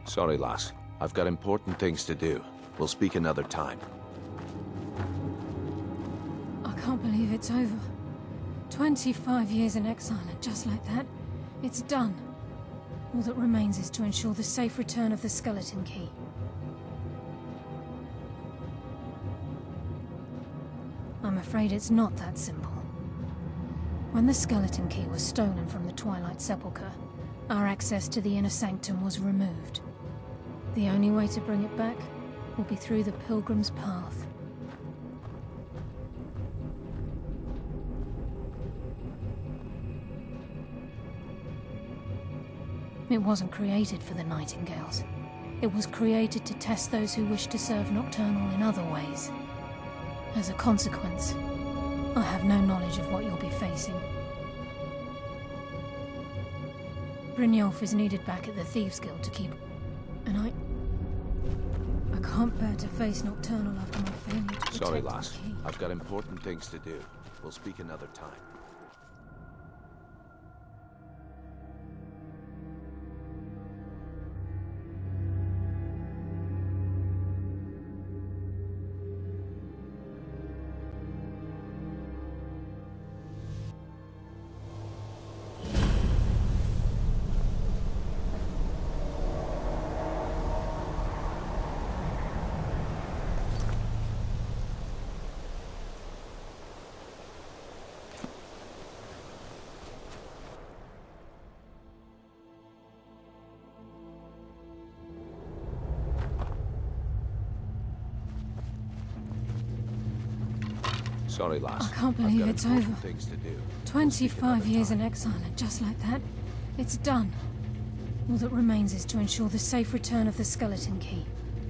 Sorry, lass. I've got important things to do. We'll speak another time. I can't believe it's over. 25 years in exile, and just like that, it's done. All that remains is to ensure the safe return of the Skeleton Key. I'm afraid it's not that simple. When the Skeleton Key was stolen from the Twilight Sepulchre, our access to the Inner Sanctum was removed. The only way to bring it back will be through the Pilgrim's Path. It wasn't created for the Nightingales. It was created to test those who wish to serve Nocturnal in other ways. As a consequence, I have no knowledge of what you'll be facing. Brynjolf is needed back at the Thieves' Guild to keep... And I can't bear to face Nocturnal after my failure to protect Sorry, the lass. key. I've got important things to do. We'll speak another time. Sorry, lass. I can't believe it's over. Things to do. 25 years in exile, and just like that, it's done. All that remains is to ensure the safe return of the Skeleton Key.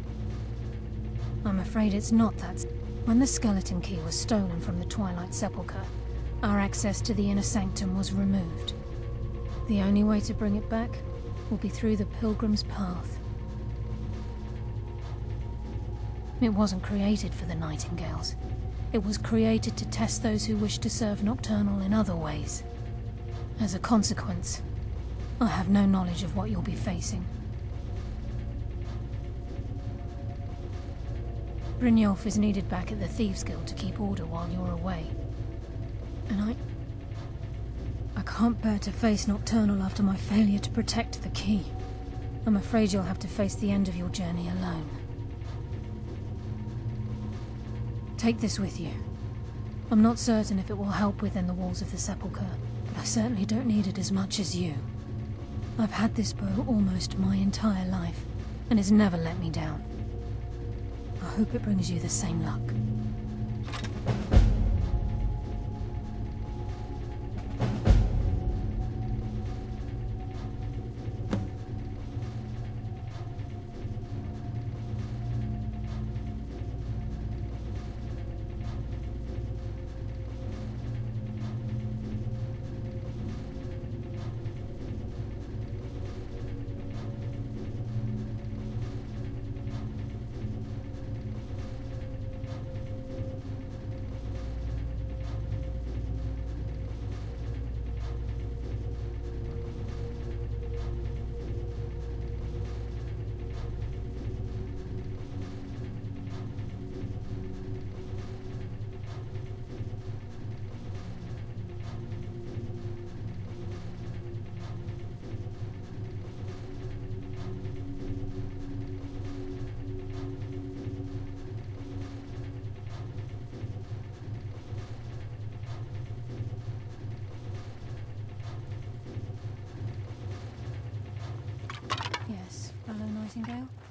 I'm afraid it's not that... When the Skeleton Key was stolen from the Twilight Sepulchre, our access to the Inner Sanctum was removed. The only way to bring it back will be through the Pilgrim's Path. It wasn't created for the Nightingales. It was created to test those who wish to serve Nocturnal in other ways. As a consequence, I have no knowledge of what you'll be facing. Brynjolf is needed back at the Thieves' Guild to keep order while you're away. And I can't bear to face Nocturnal after my failure to protect the key. I'm afraid you'll have to face the end of your journey alone. Take this with you. I'm not certain if it will help within the walls of the Sepulchre, but I certainly don't need it as much as you. I've had this bow almost my entire life, and it's never let me down. I hope it brings you the same luck. Yes, fellow Nightingale?